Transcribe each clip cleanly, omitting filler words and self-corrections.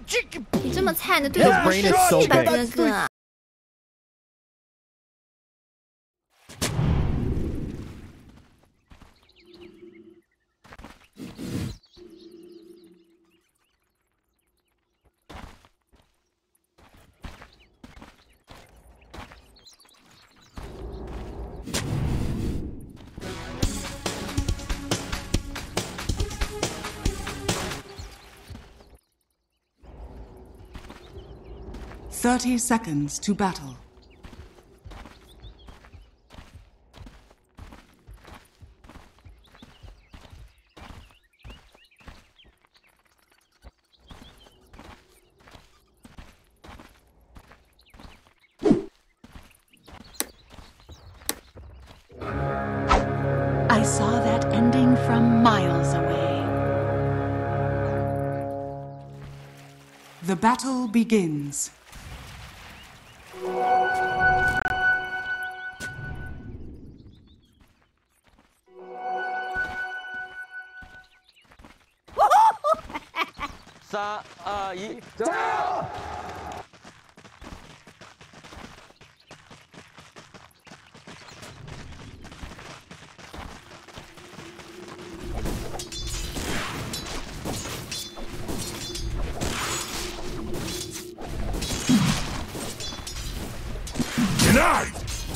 你这么菜，你的队友不生气吧，哥哥？ 30 seconds to battle. I saw that ending from miles away. The battle begins. Denied!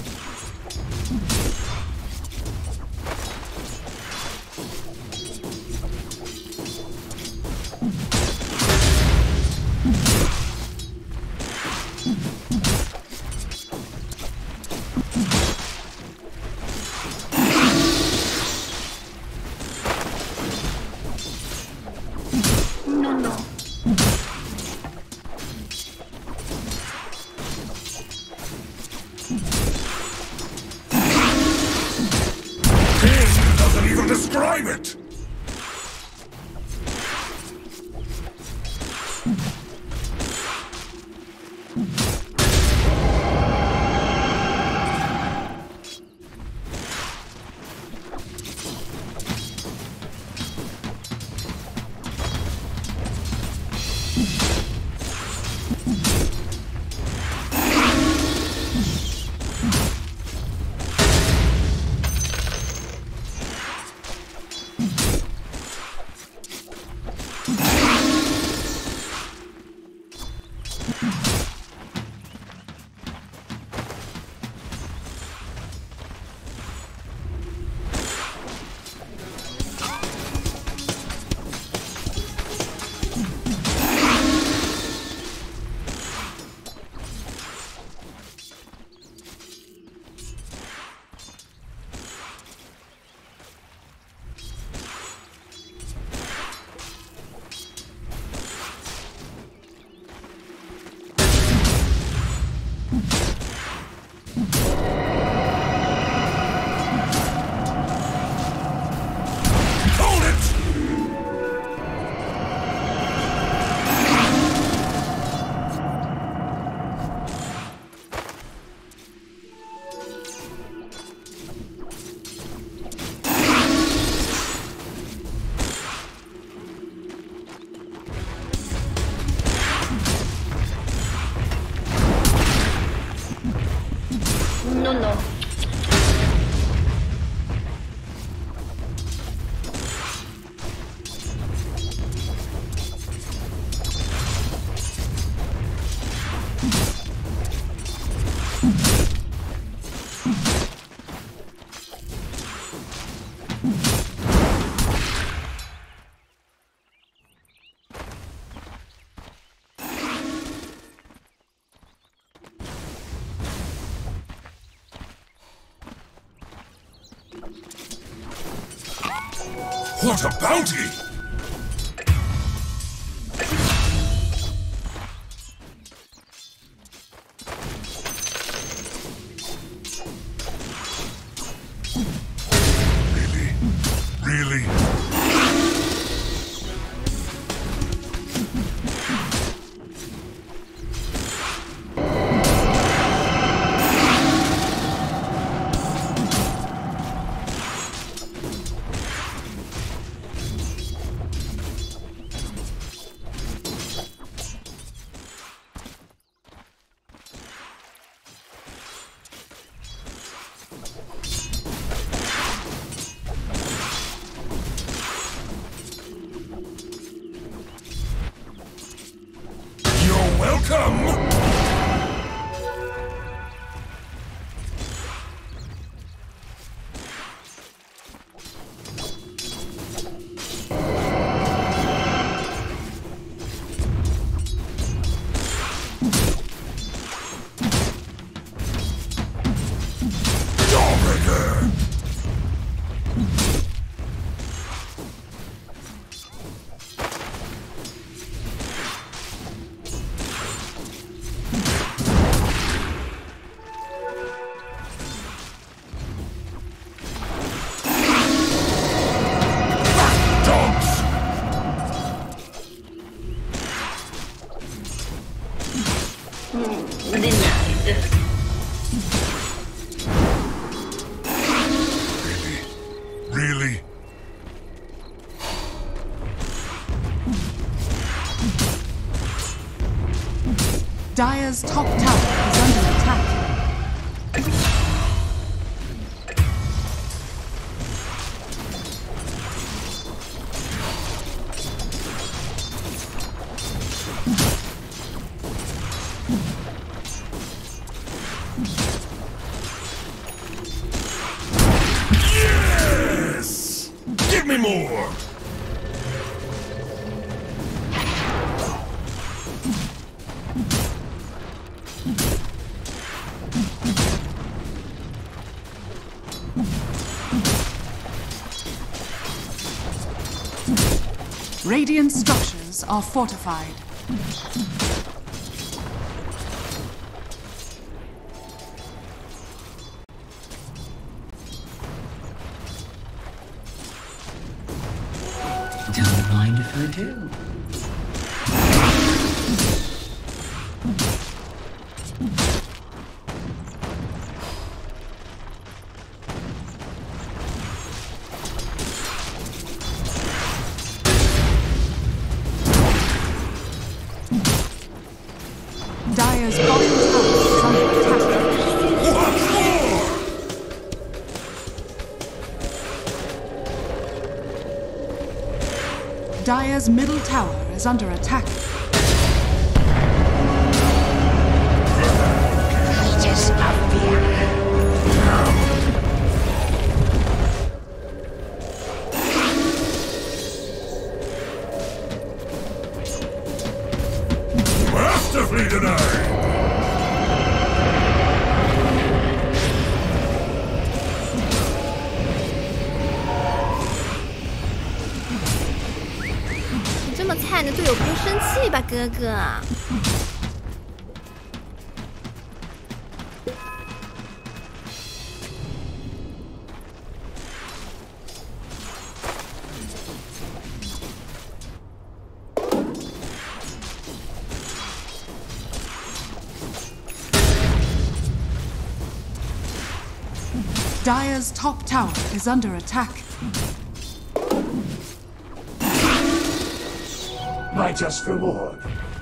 Doesn't even describe it! No. What a bounty! Really? Dire's top tower is under attack. Yes! Give me more! Radiant structures are fortified. Don't mind if I do. Dire's bottom tower is under attack. What more? Dire's middle tower is under attack. Masterfully denied! 你这么菜，你的队友不会生气吧，哥哥？ Dire's top tower is under attack. My just reward.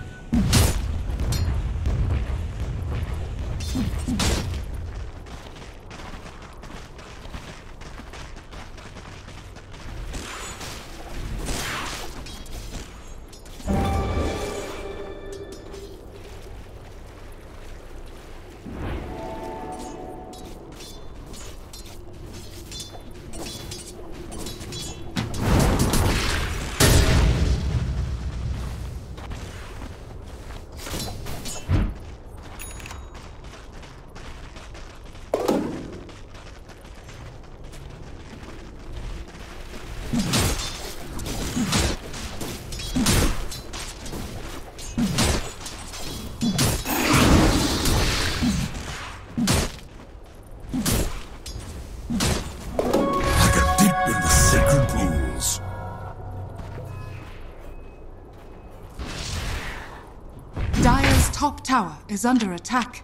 Dire's top tower is under attack.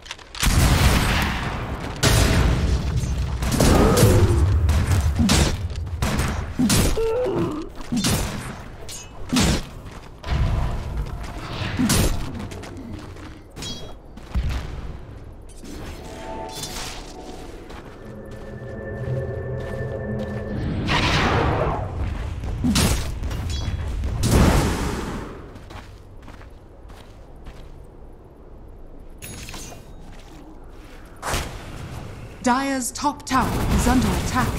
Dire's top tower is under attack.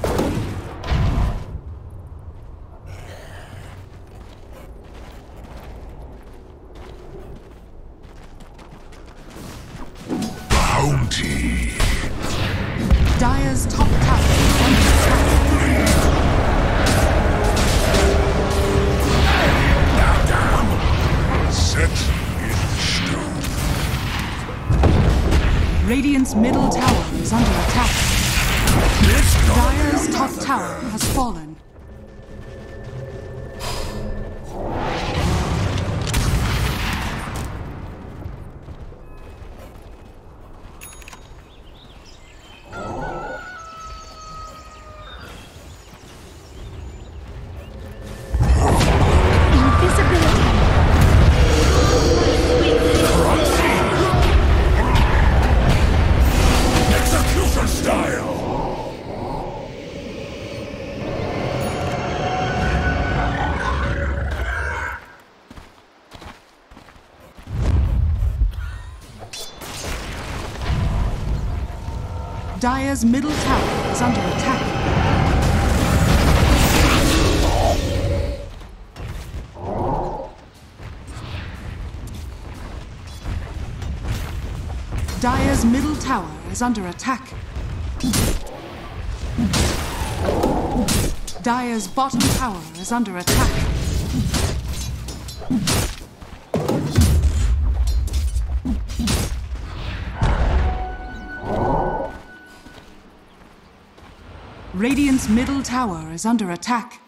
Bounty! Dire's top tower is under attack. Set in stone. Radiant's middle tower is under attack. This Dire's top tower has fallen. Invisibility. Dire's middle tower is under attack. Dire's middle tower is under attack. Dire's bottom tower is under attack. Radiant's middle tower is under attack.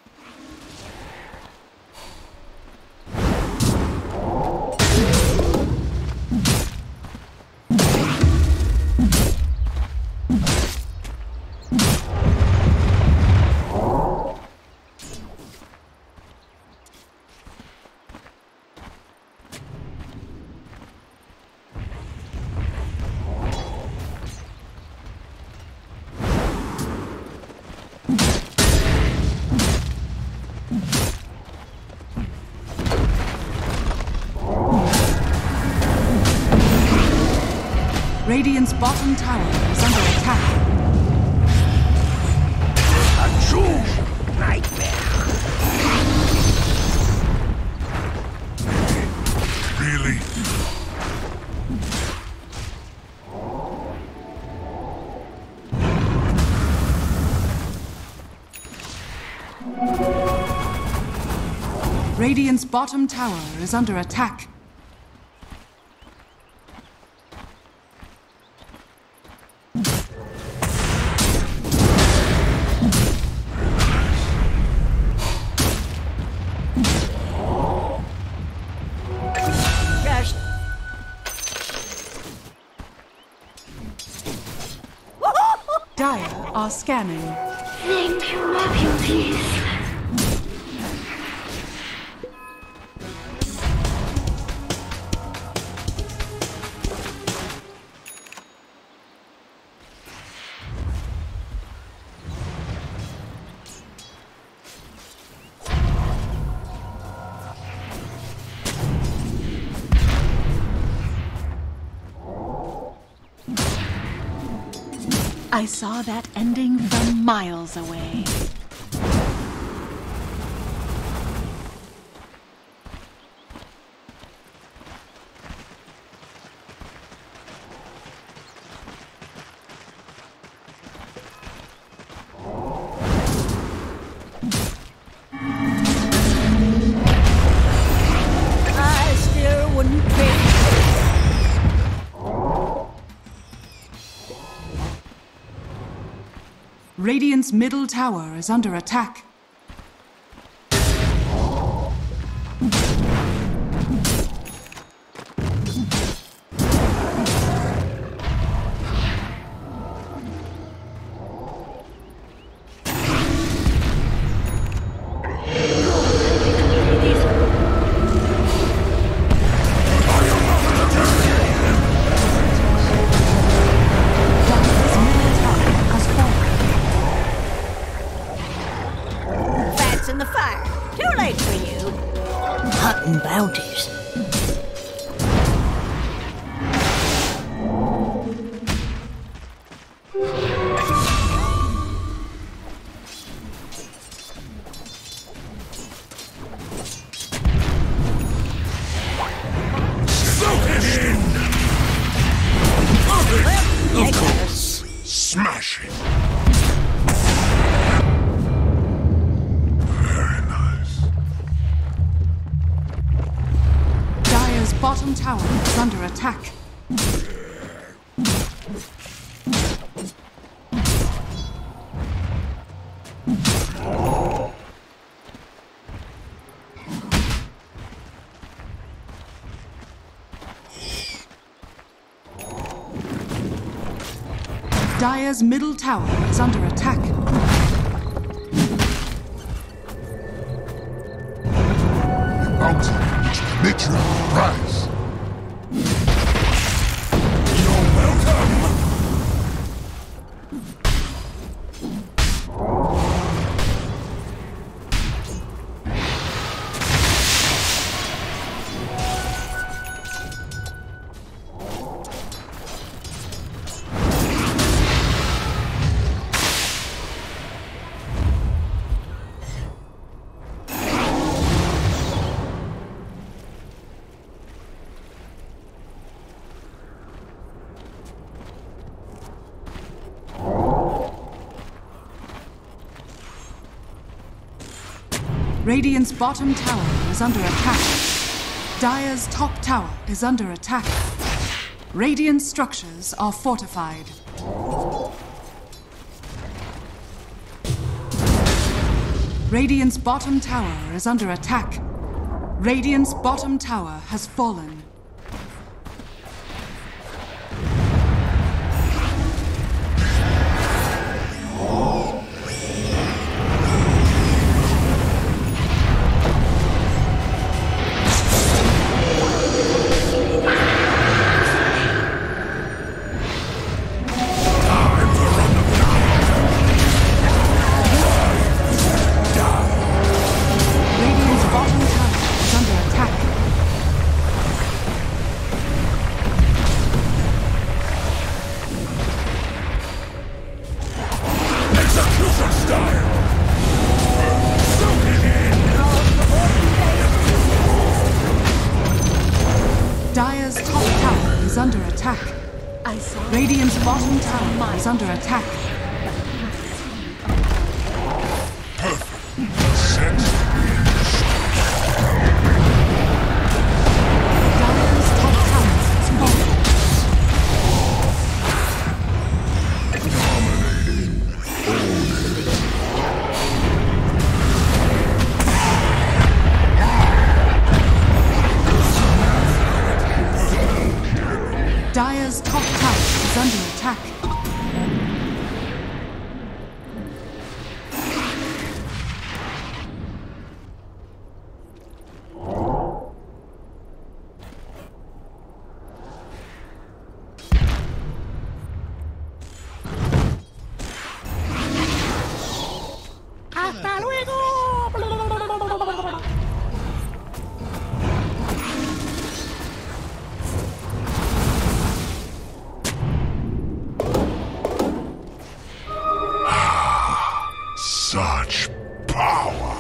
Radiant's bottom tower is under attack. A true nightmare. Really? Radiant's bottom tower is under attack. Dire are scanning. Thank you, my beauties. I saw that ending from miles away. I still wouldn't pick. Radiant's middle tower is under attack. In the fire. Too late for you. Hunting bounties. Of course. Smash it. Dire's bottom tower is under attack. Dire's middle tower is under attack. Bounty, commit your prize. You're welcome. Radiant's bottom tower is under attack. Dire's top tower is under attack. Radiant structures are fortified. Radiant's bottom tower is under attack. Radiant's bottom tower has fallen. Dire's top tower is under attack. Radiant's bottom tower is under attack. Perfect. Set. Dire's top tower is falling. Dire's top tower is under attack. ¡Hasta luego! Such power.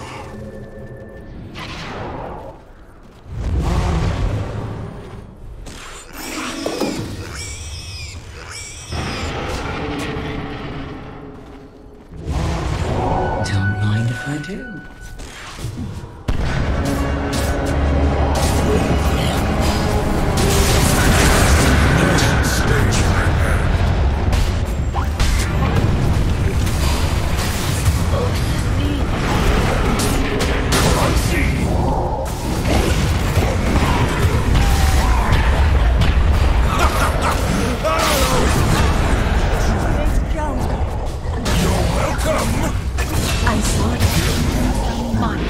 Don't mind if I do. I saw it. Mine.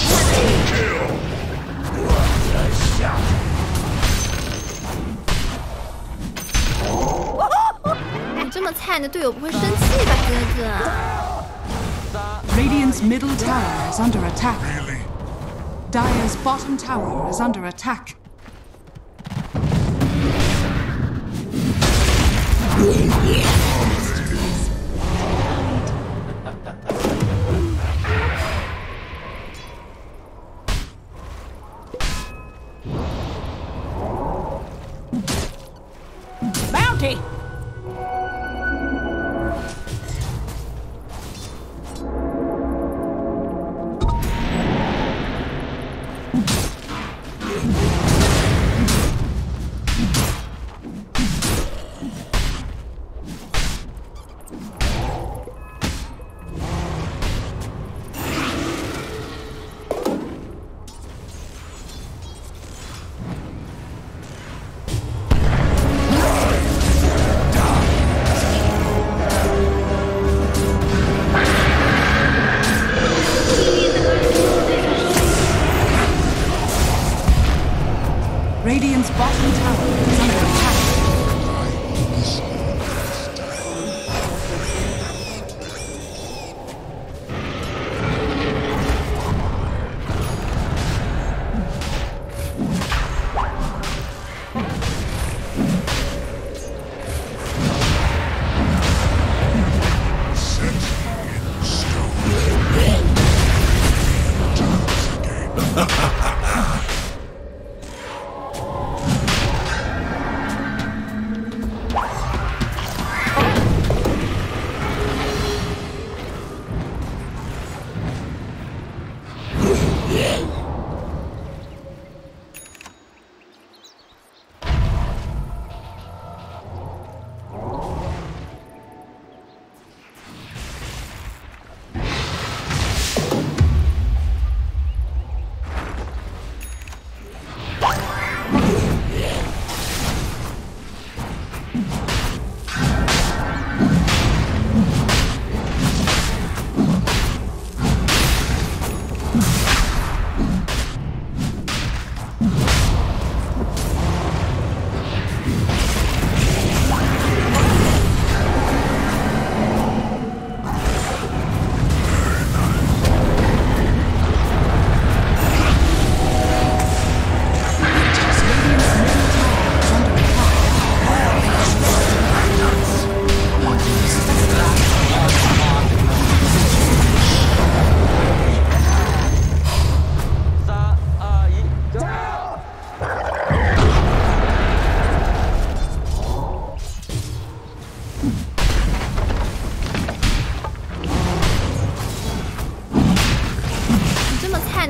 你这么菜，你的队友不会生气吧，哥哥？ Radiant's middle tower is under attack. Really? Dire's bottom tower is under attack. Bounty!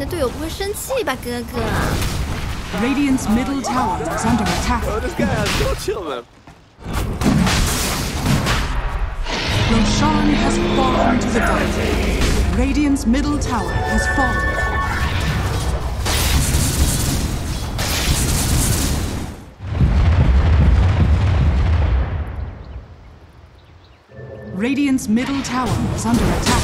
的队友不会生气吧，哥哥 Radiant's middle tower is under attack. Roshan has fallen to the dark. Radiant's middle tower has fallen. Radiant's middle tower is under attack.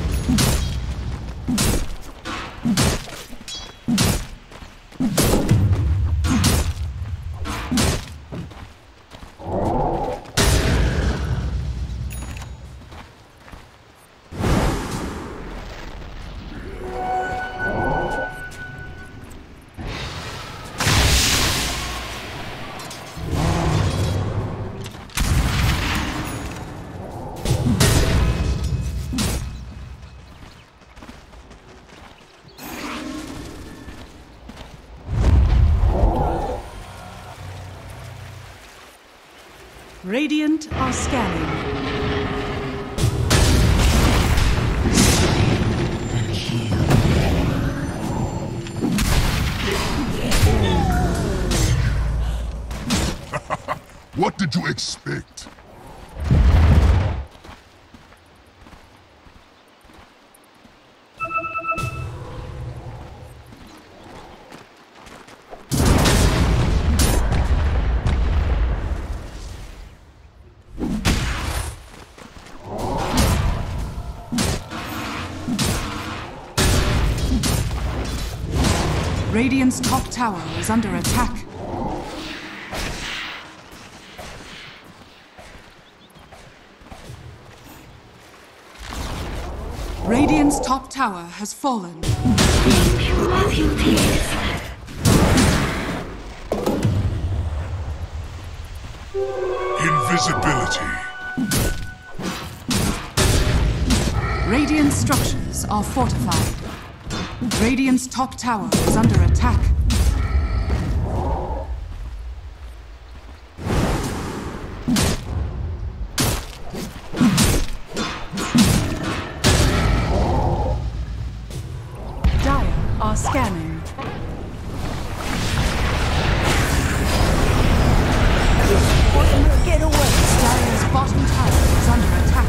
Radiant are scanning. What did you expect? Radiant's top tower is under attack. Radiant's top tower has fallen. Invisibility. Radiant structures are fortified. Radiant's top tower is under attack. Dire are scanning. Get away! Dire's bottom tower is under attack.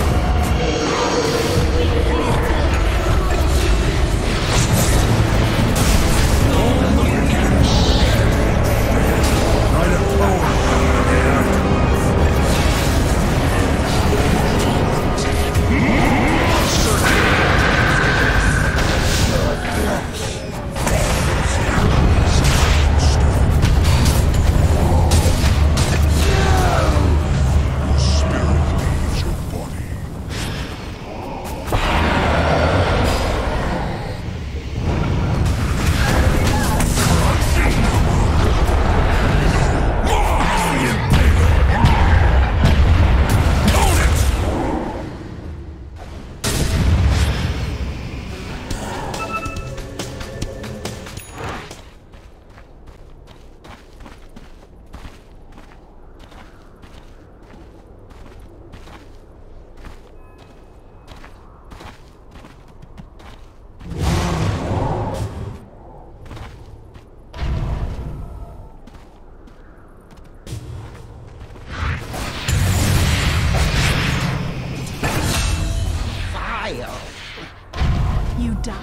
You die.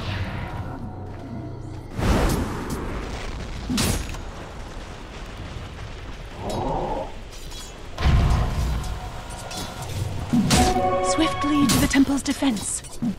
Swiftly to the temple's defense.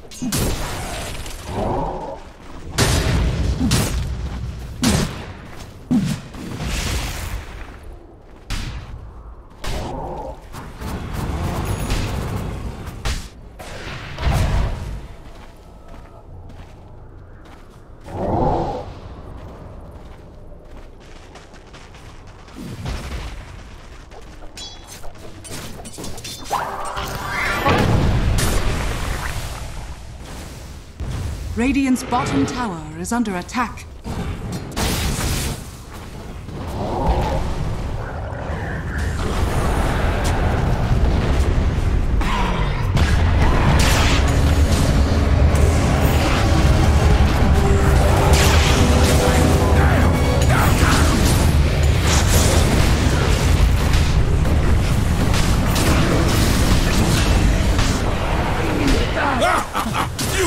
Radiant's bottom tower is under attack.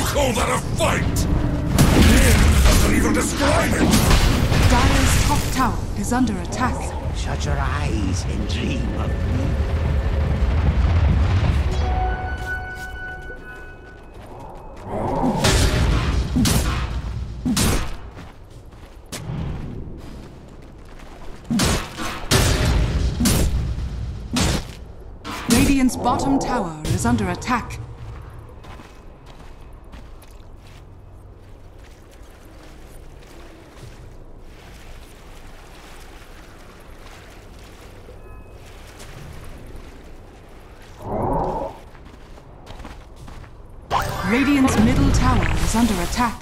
call that a fight? Doesn't even describe it! Dire's top tower is under attack. Shut your eyes and dream of me. Radiant's bottom tower is under attack. Radiant's middle tower is under attack.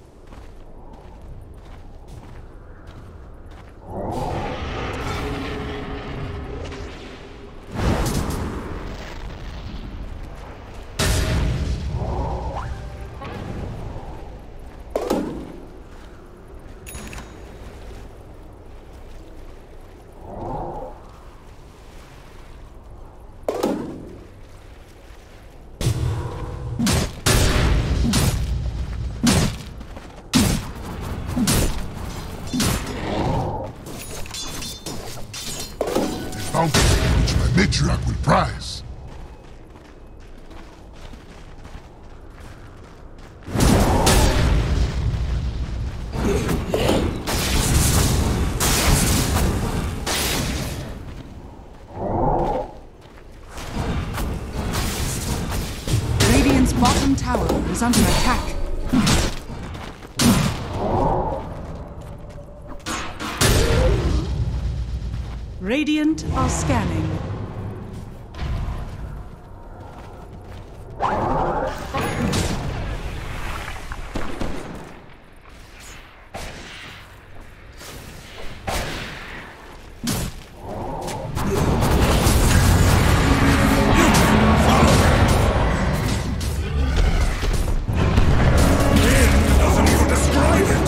Bounty which my matriarch will prize. Radiant's bottom tower is under attack. Radiant are scanning. Doesn't even describe it!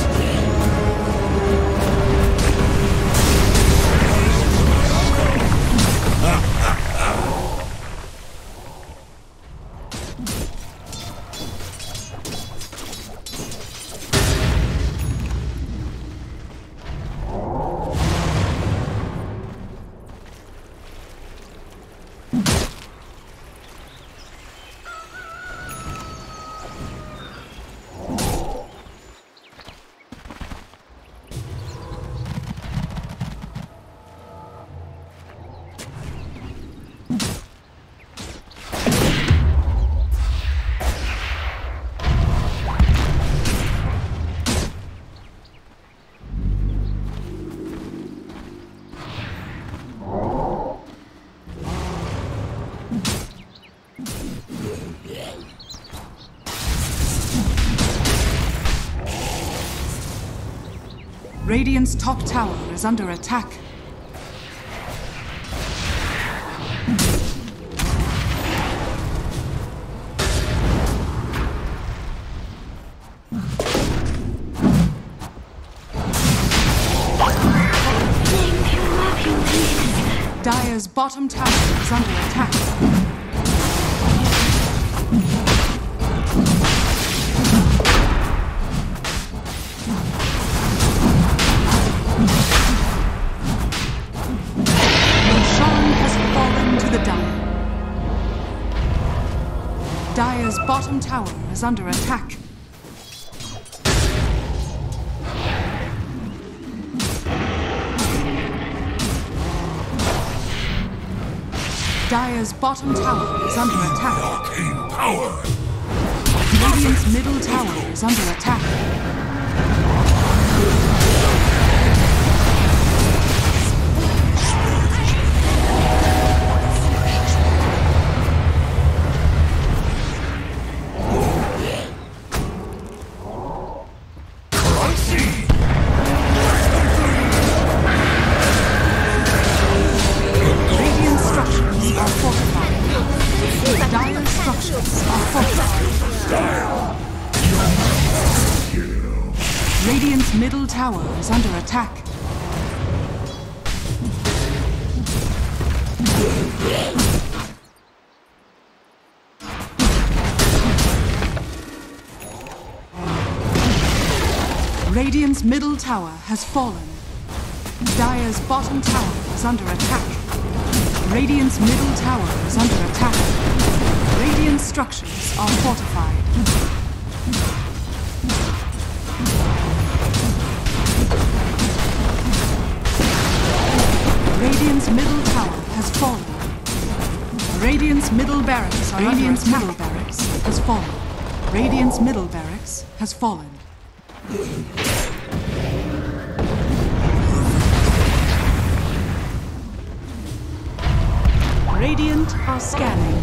Radiant's top tower is under attack. Dire's bottom tower is under attack. Dire's bottom tower is under attack. Dire's bottom tower is under attack. Arcane power! Radiant's middle tower is under attack. Radiant's middle tower is under attack. Radiant's middle tower has fallen. Dire's bottom tower is under attack. Radiant's middle tower is under attack. Radiant structures are fortified. Radiant's middle tower has fallen. Radiant's middle barracks are Radiant's middle barracks has fallen. Radiant's middle barracks has fallen. Radiant are scanning.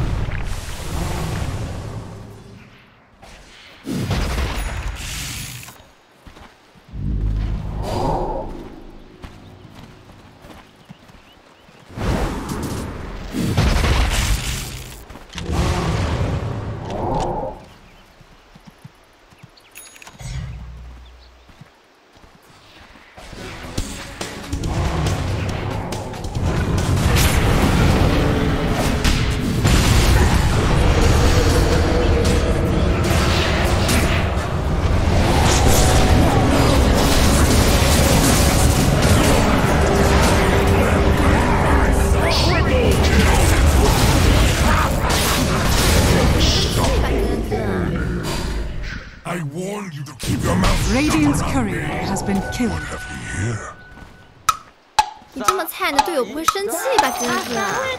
I warn you to keep your mouth shut. Radiant's courier has been killed. Have we here? 你这么菜，你的队友不会生气吧，哥哥？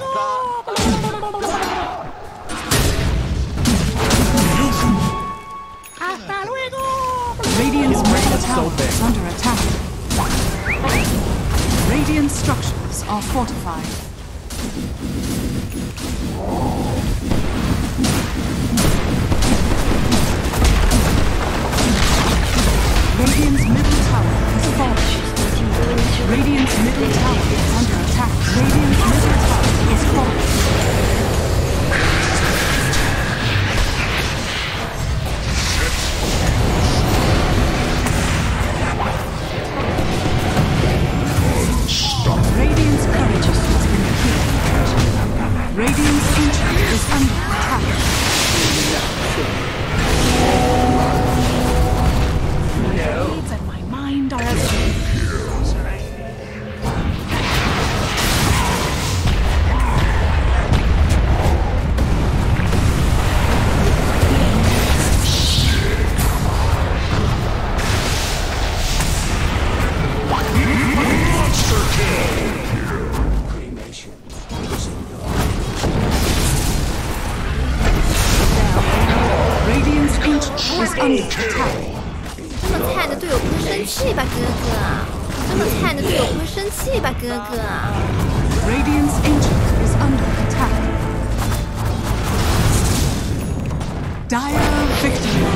Radiant's middle tower is under attack. Radiant structures are fortified. Radiant's middle tower has fallen. Radiant's middle tower is under attack. Radiant's middle tower is fallen. Radiant's courage has been killed. Radiant's ancient is under attack. Blades and my mind are as Radiant's ancient is under attack. 这么菜的队友不会生气吧，哥哥？这么菜的队友不会生气吧，哥哥？ Radiant's ancient is under attack. Dire victory.